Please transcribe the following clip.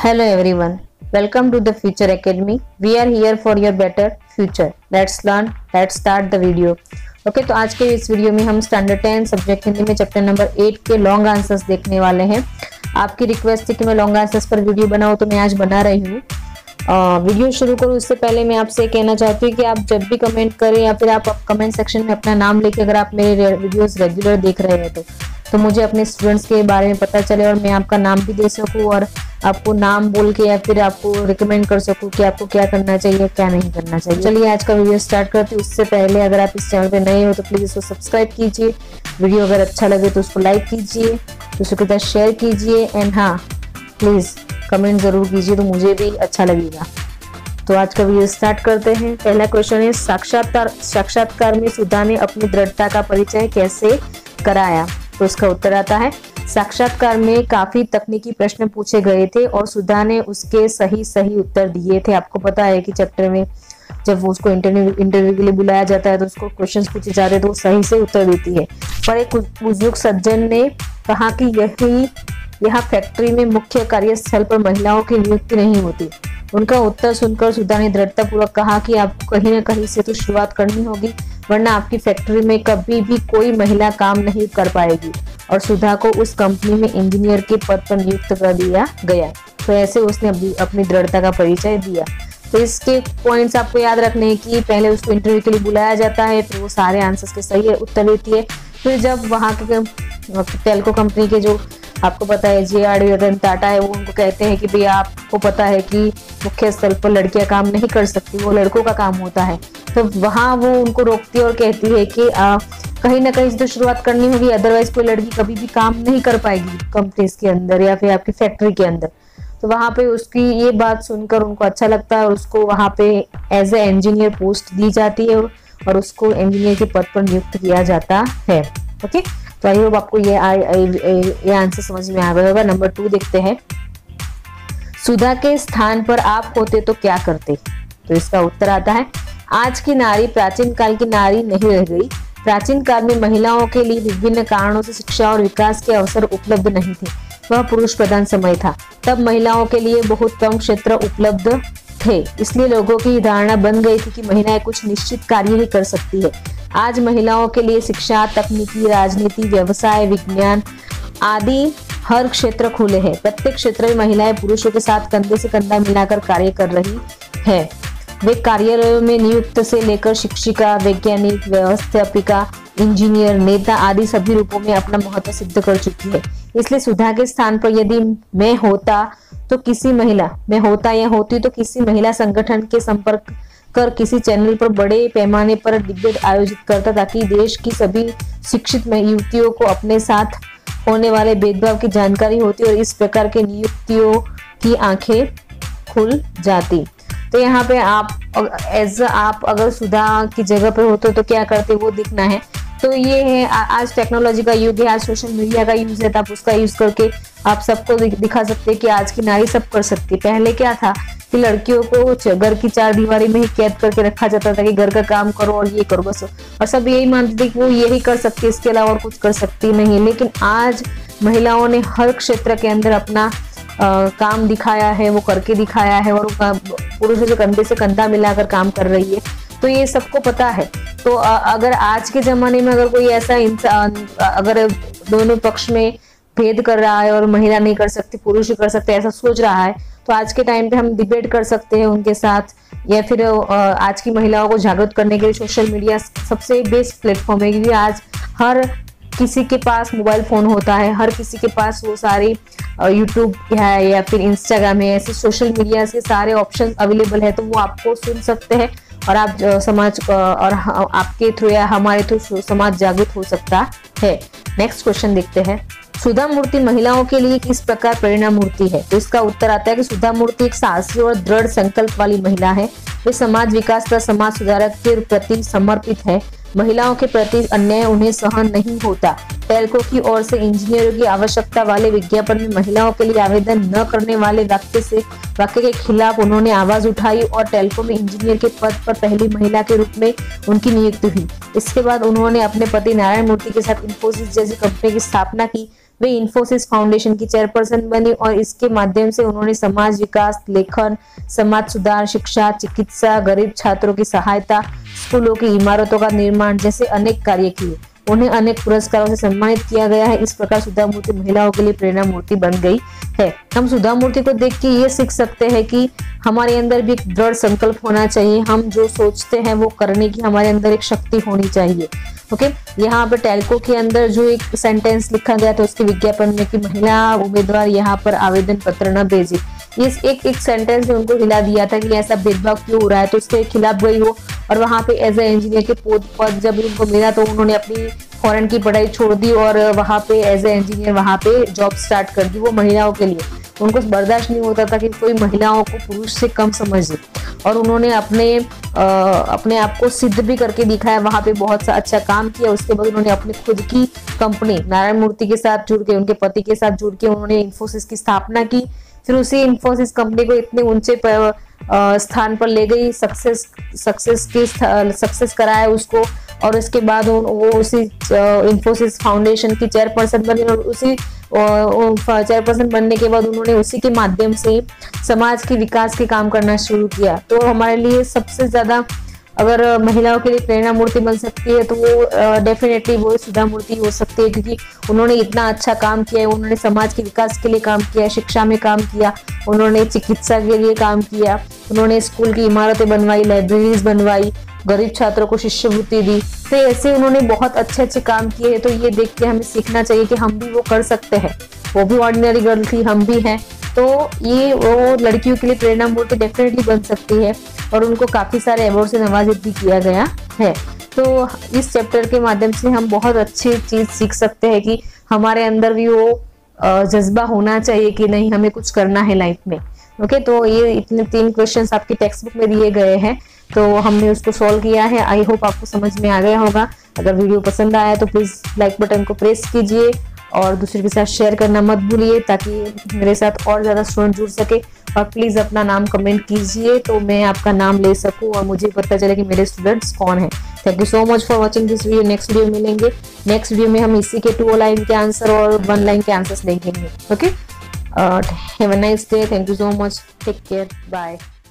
Hello everyone, welcome to the Future Academy. We are here for your better future. Let's learn, let's start the video. Okay तो आज के इस video में हम standard 10 subject Hindi में chapter number 8 के long answers देखने वाले हैं। आपकी रिक्वेस्ट थी कि मैं लॉन्ग आंसर्स पर वीडियो बनाऊं तो मैं आज बना रही हूँ। वीडियो शुरू करूँ उससे पहले मैं आपसे कहना चाहती हूँ कि आप जब भी कमेंट करें या फिर आप कमेंट सेक्शन में अपना नाम लेके अगर आप मेरे वीडियोस रेगुलर देख रहे हैं तो मुझे अपने स्टूडेंट्स के बारे में पता चले और मैं आपका नाम भी दे सकूँ और आपको नाम बोल के या फिर आपको रिकमेंड कर सकूँ कि आपको क्या करना चाहिए क्या नहीं करना चाहिए। चलिए आज का वीडियो स्टार्ट करती हूँ। उससे पहले अगर आप इस चैनल पे नए हो तो प्लीज़ इसको सब्सक्राइब कीजिए। वीडियो अगर अच्छा लगे तो उसको लाइक कीजिए, दूसरों के साथ शेयर कीजिए एंड हाँ प्लीज़ कमेंट ज़रूर कीजिए तो मुझे भी अच्छा लगेगा। तो आज का वीडियो स्टार्ट करते हैं। पहला क्वेश्चन है साक्षात्कार में सुधा ने अपनी दृढ़ता का परिचय कैसे कराया? तो इसका उत्तर आता है साक्षात्कार में काफी तकनीकी प्रश्न पूछे गए थे और सुधा ने उसके सही उत्तर दिए थे। आपको पता है कि चैप्टर में जब उसको इंटरव्यू के लिए बुलाया जाता है तो उसको क्वेश्चंस पूछे जाते हैं तो वो सही से उत्तर देती है। पर एक बुजुर्ग सज्जन ने कहा कि यहाँ फैक्ट्री में मुख्य कार्यस्थल पर महिलाओं की नियुक्ति नहीं होती। उनका उत्तर सुनकर सुधा ने दृढ़तापूर्वक कहा कि आपको कहीं न कहीं से तो शुरुआत करनी होगी, वरना आपकी फैक्ट्री में कभी भी कोई महिला काम नहीं कर पाएगी। और सुधा को उस कंपनी में इंजीनियर के पद पर नियुक्त कर दिया गया। तो ऐसे उसने अपनी दृढ़ता का परिचय दिया। तो इसके पॉइंट्स आपको याद रखने हैं कि पहले उसको इंटरव्यू के लिए बुलाया जाता है, फिर वो सारे आंसर्स के सही उत्तर देती है। फिर जब वहाँ के टेल्को कंपनी के जो आपको पता है JRD रतन टाटा है, वो उनको कहते हैं कि भैया आपको पता है कि मुख्य स्थल पर लड़कियां काम नहीं कर सकती, वो लड़कों का काम होता है। तो वहाँ वो उनको रोकती है और कहती है कि कहीं ना कहीं से तो शुरुआत करनी होगी, अदरवाइज कोई लड़की कभी भी काम नहीं कर पाएगी कंपनीज के अंदर या फिर आपकी फैक्ट्री के अंदर। तो वहाँ पे उसकी ये बात सुनकर उनको अच्छा लगता है और उसको वहाँ पे एज ए इंजीनियर पोस्ट दी जाती है और उसको इंजीनियर के पद पर नियुक्त किया जाता है। ओके, तो आई होप आपको ये आंसर समझ में आ गया होगा। नंबर 2 देखते हैं। सुधा के स्थान पर आप होते तो क्या करते? तो इसका उत्तर आता है आज की नारी प्राचीन काल की नारी नहीं रह गई। प्राचीन काल में महिलाओं के लिए विभिन्न कारणों से शिक्षा और विकास के अवसर उपलब्ध नहीं थे। वह पुरुष प्रधान समय था। तब महिलाओं के लिए बहुत कम क्षेत्र उपलब्ध थे, इसलिए लोगों की धारणा बन गई थी कि महिलाएं कुछ निश्चित कार्य ही कर सकती है। आज महिलाओं के लिए शिक्षा, तकनीकी, राजनीति, व्यवसाय, विज्ञान आदि हर क्षेत्र खुले हैं। प्रत्येक क्षेत्र में महिलाएं पुरुषों के साथ कंधे से कंधा मिलाकर कार्य कर रही है। वे कार्यालयों में नियुक्त से लेकर शिक्षिका, वैज्ञानिक, व्यवस्थापिका, इंजीनियर, नेता आदि सभी रूपों में अपना महत्व सिद्ध कर चुकी है। इसलिए सुधा के स्थान पर यदि मैं होता या होती तो किसी महिला संगठन के संपर्क कर किसी चैनल पर बड़े पैमाने पर डिबेट आयोजित करता ताकि देश की सभी शिक्षित युवतियों को अपने साथ होने वाले भेदभाव की जानकारी होती और इस प्रकार के नियुक्तियों की आंखें खुल जाती। तो यहाँ पे आप अगर सुधा की जगह पे होते तो क्या करते वो देखना है। तो ये है आज टेक्नोलॉजी का युग है, आज सोशल मीडिया का यूज है, तो आप उसका यूज करके आप सबको दिखा सकते हैं कि आज की नारी सब कर सकती है। पहले क्या था कि लड़कियों को घर की 4 दीवारी में ही कैद करके रखा जाता था कि घर का काम करो और ये करो बस, और सब यही मानते थे कि वो यही कर सकती है, इसके अलावा और कुछ कर सकती नहीं। लेकिन आज महिलाओं ने हर क्षेत्र के अंदर अपना काम दिखाया है, वो करके दिखाया है और पुरुषों से कंधे से कंधा मिलाकर काम कर रही है। तो ये सबको पता है। तो अगर आज के जमाने में अगर कोई ऐसा इंसान अगर दोनों पक्ष में भेद कर रहा है और महिला नहीं कर सकती पुरुष ही कर सकते ऐसा सोच रहा है, तो आज के टाइम पे हम डिबेट कर सकते हैं उनके साथ, या फिर आज की महिलाओं को जागरूक करने के लिए सोशल मीडिया सबसे बेस्ट प्लेटफॉर्म है। क्योंकि आज हर किसी के पास मोबाइल फोन होता है, हर किसी के पास वो सारे यूट्यूब है या फिर इंस्टाग्राम है, ऐसे सोशल मीडिया से सारे ऑप्शन अवेलेबल है। तो वो आपको सुन सकते हैं और आप समाज और आपके थ्रू या हमारे थ्रू समाज जागरूक हो सकता है। नेक्स्ट क्वेश्चन देखते हैं। सुधा मूर्ति महिलाओं के लिए किस प्रकार प्रेरणा मूर्ति है? तो इसका उत्तर आता है कि सुधा मूर्ति एक साहसी और दृढ़ संकल्प वाली महिला है। वे समाज विकास का समाज सुधारक के प्रति समर्पित है। महिलाओं के प्रति अन्याय उन्हें सहन नहीं होता। टेल्को की ओर से इंजीनियरों की आवश्यकता वाले विज्ञापन में महिलाओं के लिए आवेदन न करने वाले वाक्य के खिलाफ उन्होंने आवाज उठाई और टेल्को में इंजीनियर के पद पर पहली महिला के रूप में उनकी नियुक्ति हुई। इसके बाद उन्होंने अपने पति नारायण मूर्ति के साथ इंफोसिस जैसी कंपनी की स्थापना की। वे इंफोसिस फाउंडेशन की चेयरपर्सन बनी और इसके माध्यम से उन्होंने समाज विकास, लेखन, समाज सुधार, शिक्षा, चिकित्सा, गरीब छात्रों की सहायता, स्कूलों की इमारतों का निर्माण जैसे अनेक कार्य किए। उन्हें अनेक पुरस्कारों से सम्मानित किया गया है। इस प्रकार सुधा मूर्ति महिलाओं के लिए प्रेरणा मूर्ति बन गई है। हम सुधा मूर्ति को देख के ये सीख सकते हैं कि हमारे अंदर भी एक दृढ़ संकल्प होना चाहिए। हम जो सोचते हैं वो करने की हमारे अंदर एक शक्ति होनी चाहिए। ओके, यहाँ पर टेल्को के अंदर जो एक सेंटेंस लिखा गया था उसके विज्ञापन में कि महिला उम्मीदवार यहाँ पर आवेदन पत्र न भेजे, इस एक सेंटेंस ने उनको हिला दिया था कि ऐसा भेदभाव क्यों हो रहा है, तो उसके खिलाफ गई वो और वहां पे एज ए इंजीनियर के पद जब उनको मिला तो उन्होंने अपनी फॉरेन की पढ़ाई छोड़ दी और वहां पे एज ए इंजीनियर वहां पे जॉब स्टार्ट कर दी, वो महिलाओं के लिए। उनको बर्दाश्त नहीं होता था कि कोई महिलाओं को पुरुष से कम समझे और उन्होंने अपने आप को सिद्ध भी करके दिखाया, वहां पे बहुत सा अच्छा काम किया। उसके बाद उन्होंने अपनी खुद की कंपनी नारायण मूर्ति के साथ जुड़ के, उनके पति के साथ जुड़ के उन्होंने इंफोसिस की स्थापना की। फिर उसी इंफोसिस कंपनी को इतने ऊंचे स्थान पर ले गई, सक्सेस कराया उसको और उसके बाद वो उसी इंफोसिस फाउंडेशन की चेयरपर्सन बनी और उसी चेयरपर्सन बनने के बाद उन्होंने उसी के माध्यम से समाज के विकास के काम करना शुरू किया। तो हमारे लिए सबसे ज्यादा अगर महिलाओं के लिए प्रेरणा मूर्ति बन सकती है तो वो डेफिनेटली वो सुधा मूर्ति हो सकती है, क्योंकि उन्होंने इतना अच्छा काम किया है। उन्होंने समाज के विकास के लिए काम किया, शिक्षा में काम किया, उन्होंने चिकित्सा के लिए काम किया, उन्होंने स्कूल की इमारतें बनवाई, लाइब्रेरीज बनवाई, गरीब छात्रों को शिष्यवृत्ति दी। तो ऐसे उन्होंने बहुत अच्छे काम किए हैं। तो ये देख के हमें सीखना चाहिए कि हम भी वो कर सकते हैं। वो भी ऑर्डिनरी गर्ल थी, हम भी हैं। तो ये वो लड़कियों के लिए प्रेरणा मूर्ति डेफिनेटली बन सकती है और उनको काफी सारे अवार्ड से नवाजित भी किया गया है। तो इस चैप्टर के माध्यम से हम बहुत अच्छी चीज सीख सकते हैं कि हमारे अंदर भी वो जज्बा होना चाहिए कि नहीं, हमें कुछ करना है लाइफ में। ओके, तो ये इतने 3 क्वेश्चंस आपकी टेक्स्ट बुक में दिए गए हैं, तो हमने उसको सॉल्व किया है। आई होप आपको समझ में आ गया होगा। अगर वीडियो पसंद आया तो प्लीज लाइक बटन को प्रेस कीजिए और दूसरे के साथ शेयर करना मत भूलिए, ताकि मेरे साथ और ज्यादा स्टूडेंट जुड़ सके। और प्लीज अपना नाम कमेंट कीजिए तो मैं आपका नाम ले सकूं और मुझे पता चले कि मेरे स्टूडेंट्स कौन हैं। Thank you so much for watching this video. Next video मिलेंगे। नेक्स्ट वीडियो में हम इसी के 2 लाइन के आंसर और 1 लाइन के आंसर्स देखेंगे। Okay, have a nice day. Thank you so much. Take care. Bye.